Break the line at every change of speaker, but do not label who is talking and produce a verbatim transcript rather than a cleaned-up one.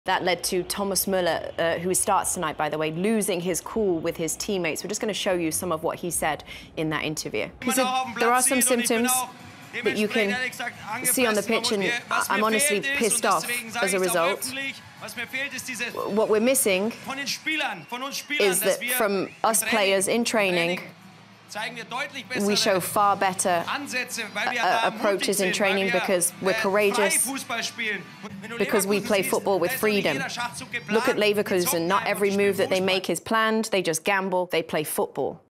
That led to Thomas Müller, uh, who starts tonight, by the way, losing his cool with his teammates. We're just going to show you some of what he said in that interview. He said there are some symptoms that you can see on the pitch, and I'm honestly pissed off as a result. What we're missing is that from us players in training, we show far better uh, approaches in training because we're courageous, because we play football with freedom. Look at Leverkusen, not every move that they make is planned, they just gamble, they play football.